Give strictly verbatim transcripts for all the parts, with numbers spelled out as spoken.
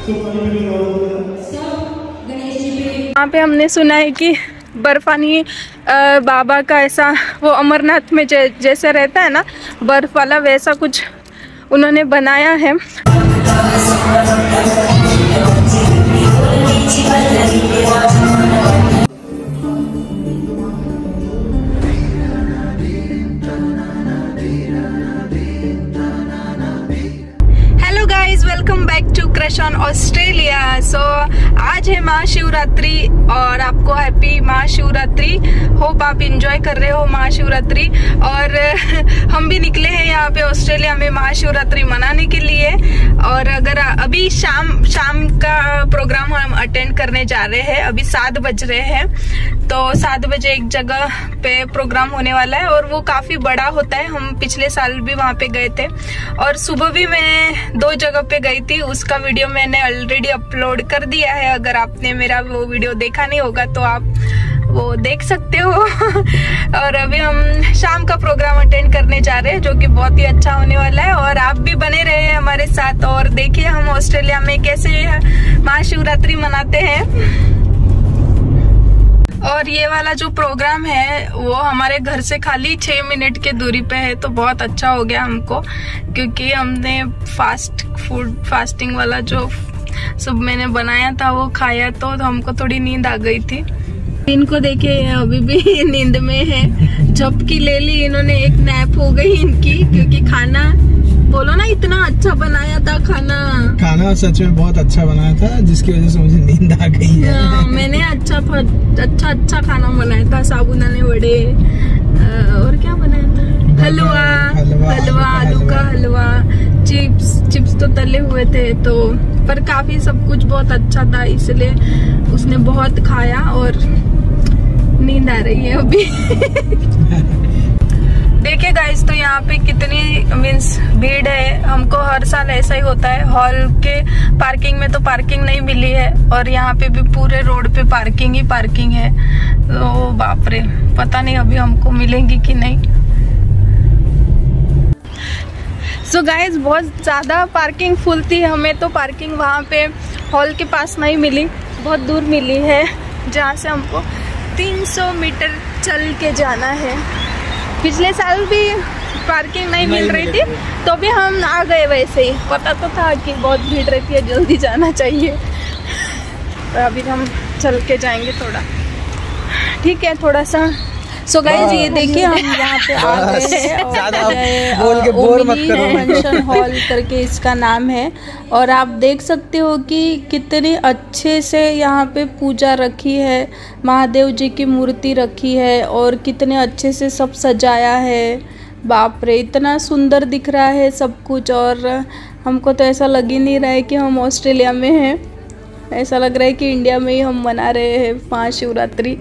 यहाँ पे हमने सुना है कि बर्फानी बाबा का ऐसा वो अमरनाथ में जै, जैसे रहता है ना बर्फ वाला, वैसा कुछ उन्होंने बनाया है। Hello guys, welcome back to crush on Australia. So आज है महाशिवरात्रि और आपको हैप्पी महाशिवरात्रि। होप आप इंजॉय कर रहे हो महाशिवरात्रि। और हम भी निकले हैं यहाँ पे ऑस्ट्रेलिया में महाशिवरात्रि मनाने के लिए। और अगर अभी शाम शाम का प्रोग्राम हम अटेंड करने जा रहे हैं। अभी सात बज रहे हैं, तो सात बजे एक जगह पे प्रोग्राम होने वाला है और वो काफी बड़ा होता है। हम पिछले साल भी वहाँ पे गए थे और सुबह भी मैं दो जगह पे गई थी। उसका वीडियो मैंने ऑलरेडी अपलोड कर दिया है। अगर आपने मेरा वो वीडियो देखा नहीं होगा तो आप वो देख सकते हो। और अभी हम शाम का प्रोग्राम अटेंड करने जा रहे हैं जो कि बहुत ही अच्छा होने वाला है। और आप भी बने रहे हैं हमारे साथ और देखिए हम ऑस्ट्रेलिया में कैसे महाशिवरात्रि मनाते हैं। और ये वाला जो प्रोग्राम है वो हमारे घर से खाली छह मिनट के दूरी पे है, तो बहुत अच्छा हो गया हमको, क्योंकि हमने फास्ट फूड फास्टिंग वाला जो सब मैंने बनाया था वो खाया तो, तो हमको थोड़ी नींद आ गई थी। इनको देखिए अभी भी नींद में है, झपकी ले ली इन्होंने, एक नैप हो गई इनकी, क्योंकि खाना बोलो ना इतना अच्छा बनाया था खाना। खाना सच में बहुत अच्छा बनाया था जिसकी वजह से मुझे नींद आ गई है। आ, मैंने अच्छा अच्छा अच्छा खाना बनाया था, साबूदाने वड़े और क्या बनाया था, हलवा हलवा आलू का हलवा, चिप्स चिप्स तो तले हुए थे, तो पर काफी सब कुछ बहुत अच्छा था, इसलिए उसने बहुत खाया और नींद आ रही है अभी। देखिए गाइस, तो यहाँ पे कितनी मीन्स भीड़ है। हमको हर साल ऐसा ही होता है, हॉल के पार्किंग में तो पार्किंग नहीं मिली है और यहाँ पे भी पूरे रोड पे पार्किंग ही पार्किंग है। तो बाप रे, पता नहीं अभी हमको मिलेंगी कि नहीं। सो so गाइस, बहुत ज़्यादा पार्किंग फुल थी। हमें तो पार्किंग वहाँ पे हॉल के पास नहीं मिली, बहुत दूर मिली है, जहाँ से हमको तीन सौ मीटर चल के जाना है। पिछले साल भी पार्किंग नहीं मिल रही थी तो भी हम आ गए, वैसे ही पता तो था कि बहुत भीड़ रहती है, जल्दी जाना चाहिए। तो अभी हम चल के जाएंगे थोड़ा, ठीक है, थोड़ा सा। सो गाइस, ये देखिए हम यहाँ पे आ गए हैं और ओमिनी फंक्शन हॉल करके इसका नाम है। और आप देख सकते हो कि कितनी अच्छे से यहाँ पे पूजा रखी है, महादेव जी की मूर्ति रखी है और कितने अच्छे से सब सजाया है। बाप रे, इतना सुंदर दिख रहा है सब कुछ। और हमको तो ऐसा लग ही नहीं रहा है कि हम ऑस्ट्रेलिया में हैं, ऐसा लग रहा है कि इंडिया में ही हम मना रहे हैं महाशिवरात्रि।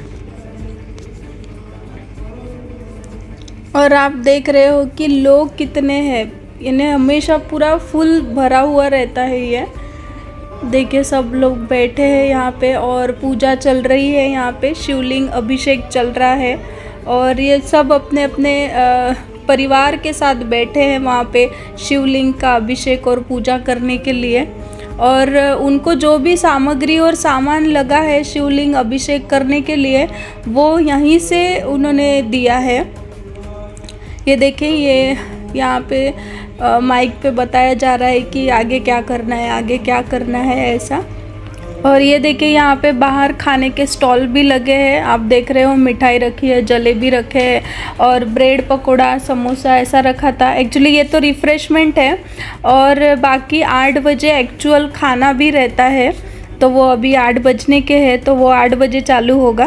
और आप देख रहे हो कि लोग कितने हैं, इन्हें हमेशा पूरा फुल भरा हुआ रहता है। ये देखिए सब लोग बैठे हैं यहाँ पे और पूजा चल रही है, यहाँ पे शिवलिंग अभिषेक चल रहा है। और ये सब अपने अपने परिवार के साथ बैठे हैं वहाँ पे शिवलिंग का अभिषेक और पूजा करने के लिए। और उनको जो भी सामग्री और सामान लगा है शिवलिंग अभिषेक करने के लिए, वो यहीं से उन्होंने दिया है। ये देखिए, ये यहाँ पे आ, माइक पे बताया जा रहा है कि आगे क्या करना है, आगे क्या करना है, ऐसा। और ये देखिए यहाँ पे बाहर खाने के स्टॉल भी लगे हैं, आप देख रहे हो, मिठाई रखी है, जलेबी रखे है और ब्रेड पकोड़ा समोसा ऐसा रखा था। एक्चुअली ये तो रिफ़्रेशमेंट है और बाकी आठ बजे एक्चुअल खाना भी रहता है, तो वो अभी आठ बजने के हैं, तो वो आठ बजे चालू होगा।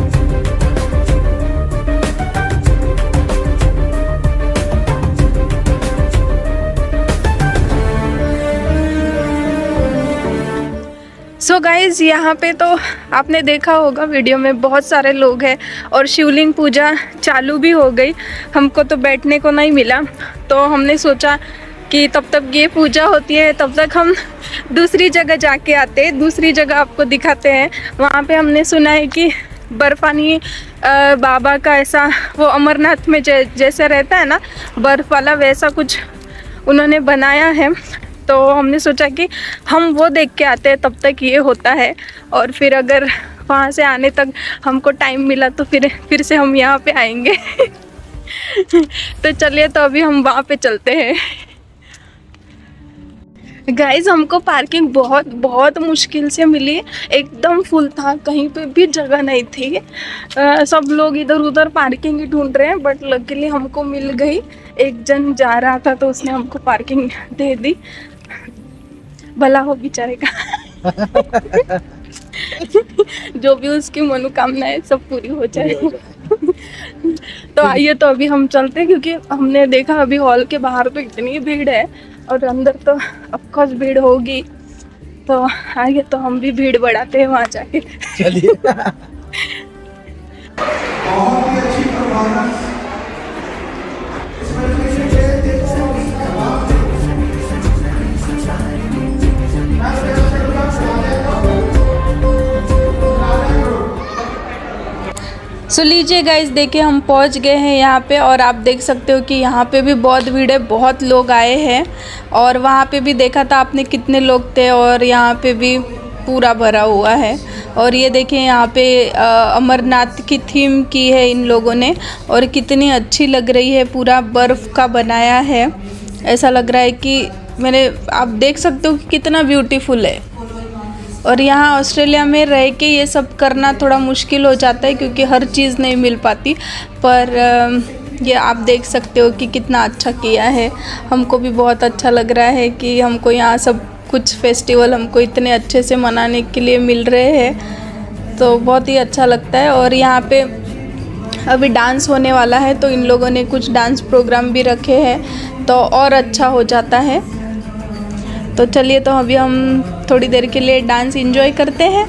सो so गाइज़, यहाँ पे तो आपने देखा होगा वीडियो में बहुत सारे लोग हैं और शिवलिंग पूजा चालू भी हो गई। हमको तो बैठने को नहीं मिला, तो हमने सोचा कि तब तक ये पूजा होती है तब तक हम दूसरी जगह जाके आते हैं, दूसरी जगह आपको दिखाते हैं। वहाँ पे हमने सुना है कि बर्फानी बाबा का ऐसा वो अमरनाथ में जै, जैसे रहता है ना बर्फ़ वाला, वैसा कुछ उन्होंने बनाया है। तो हमने सोचा कि हम वो देख के आते हैं, तब तक ये होता है, और फिर अगर वहाँ से आने तक हमको टाइम मिला तो फिर फिर से हम यहाँ पे आएंगे। तो चलिए, तो अभी हम वहाँ पे चलते हैं। गाइज हमको पार्किंग बहुत बहुत मुश्किल से मिली, एकदम फुल था, कहीं पे भी जगह नहीं थी। आ, सब लोग इधर उधर पार्किंग ही ढूंढ रहे हैं, बट लकीली हमको मिल गई। एक जन जा रहा था तो उसने हमको पार्किंग दे दी, भला हो बेचारे का। जो भी उसकी मनोकामना है सब पूरी हो जाए। तो आइए, तो अभी हम चलते हैं, क्योंकि हमने देखा अभी हॉल के बाहर तो इतनी भीड़ है और अंदर तो ऑफकोर्स भीड़ होगी। तो आइए, तो हम भी भीड़ बढ़ाते हैं वहाँ जाके। चलिए। सो लीजिए गाइस, देखिए हम पहुंच गए हैं यहाँ पे, और आप देख सकते हो कि यहाँ पे भी बहुत भीड़ है, बहुत लोग आए हैं। और वहाँ पे भी देखा था आपने कितने लोग थे, और यहाँ पे भी पूरा भरा हुआ है। और ये देखिए यहाँ पे अमरनाथ की थीम की है इन लोगों ने, और कितनी अच्छी लग रही है, पूरा बर्फ़ का बनाया है। ऐसा लग रहा है कि मैंने आप देख सकते हो कि कितना ब्यूटीफुल है। और यहाँ ऑस्ट्रेलिया में रह के ये सब करना थोड़ा मुश्किल हो जाता है, क्योंकि हर चीज़ नहीं मिल पाती, पर ये आप देख सकते हो कि कितना अच्छा किया है। हमको भी बहुत अच्छा लग रहा है कि हमको यहाँ सब कुछ फेस्टिवल हमको इतने अच्छे से मनाने के लिए मिल रहे हैं, तो बहुत ही अच्छा लगता है। और यहाँ पे अभी डांस होने वाला है, तो इन लोगों ने कुछ डांस प्रोग्राम भी रखे हैं, तो और अच्छा हो जाता है। तो चलिए, तो अभी हम थोड़ी देर के लिए डांस एंजॉय करते हैं।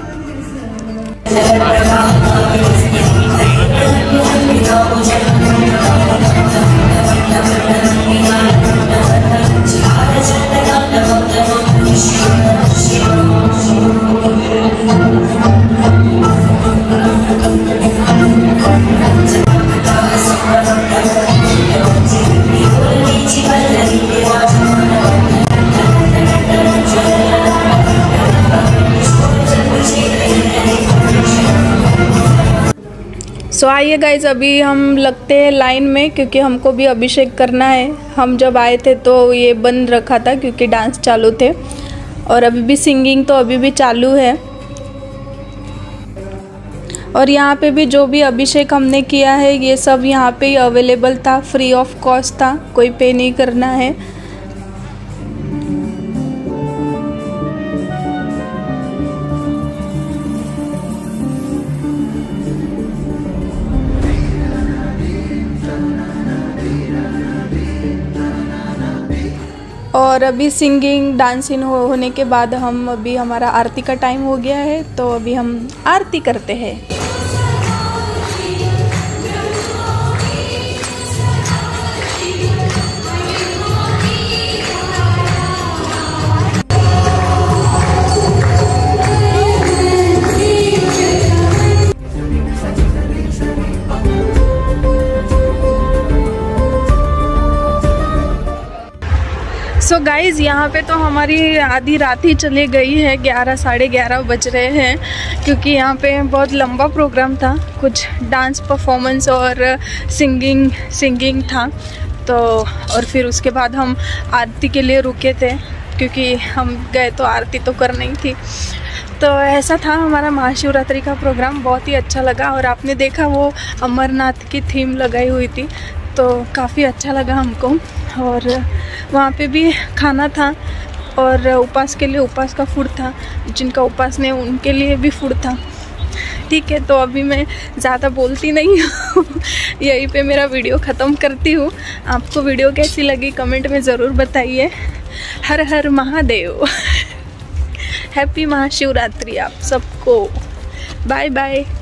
सो so, आइए गाइज, अभी हम लगते हैं लाइन में, क्योंकि हमको भी अभिषेक करना है। हम जब आए थे तो ये बंद रखा था क्योंकि डांस चालू थे, और अभी भी सिंगिंग तो अभी भी चालू है। और यहाँ पे भी जो भी अभिषेक हमने किया है ये सब यहाँ पे अवेलेबल था, फ्री ऑफ कॉस्ट था, कोई पे नहीं करना है। और अभी सिंगिंग डांसिंग हो, होने के बाद हम अभी हमारा आरती का टाइम हो गया है, तो अभी हम आरती करते हैं। सो गाइज़, यहाँ पे तो हमारी आधी रात ही चली गई है, ग्यारह साढ़े ग्यारह बज रहे हैं, क्योंकि यहाँ पे बहुत लंबा प्रोग्राम था, कुछ डांस परफॉर्मेंस और सिंगिंग सिंगिंग था। तो और फिर उसके बाद हम आरती के लिए रुके थे, क्योंकि हम गए तो आरती तो करनी ही थी। तो ऐसा था हमारा महाशिवरात्रि का प्रोग्राम, बहुत ही अच्छा लगा। और आपने देखा वो अमरनाथ की थीम लगाई हुई थी, तो काफ़ी अच्छा लगा हमको। और वहाँ पे भी खाना था, और उपवास के लिए उपवास का फूड था, जिनका उपवास नहीं उनके लिए भी फूड था। ठीक है, तो अभी मैं ज़्यादा बोलती नहीं हूँ, यहीं पे मेरा वीडियो ख़त्म करती हूँ। आपको वीडियो कैसी लगी कमेंट में ज़रूर बताइए। हर हर महादेव। हैप्पी महाशिवरात्रि आप सबको। Bye bye.